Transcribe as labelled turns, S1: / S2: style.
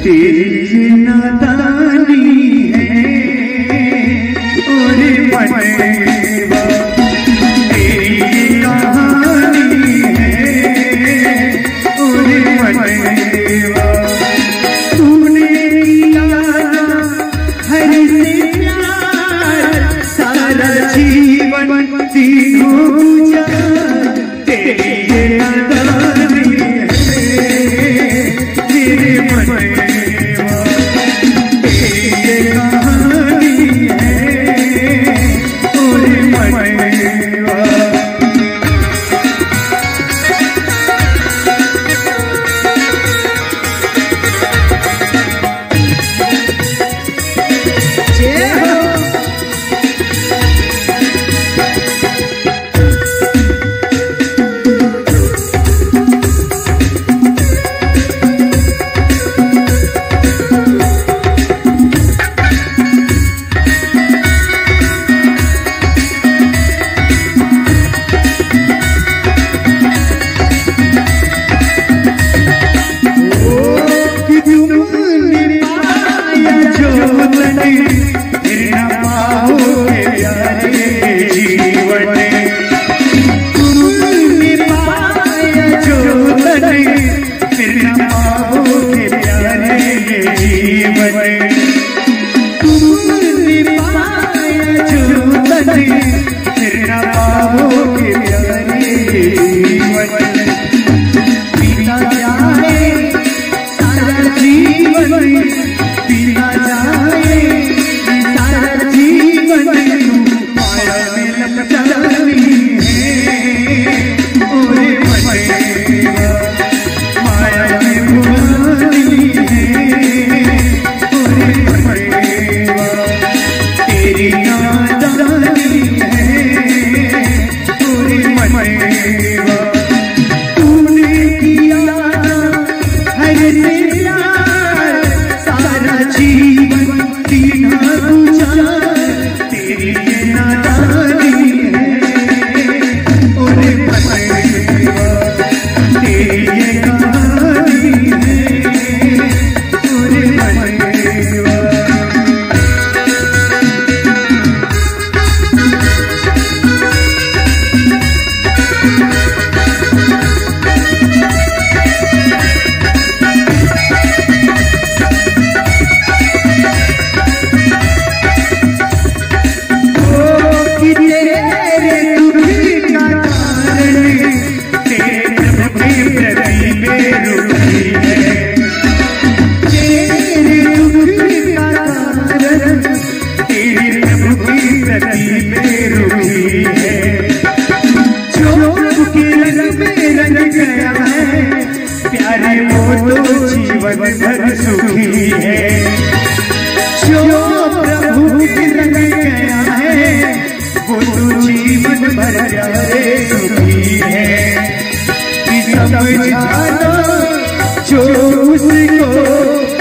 S1: तेरी नादानी है और बनेवा, तेरी कहानी है और बनेवा। तूने किया हर से प्यार, सारा जीवन तीनों गुजार, तेरी नादानी है तेरे बनेवा, तेरी कहानी है और बनेवा। जीवन भर सुखी है, जो प्रभु की रंग गया है वो तो जीवन भर प्यारे सुखी है। समझाना जो उसको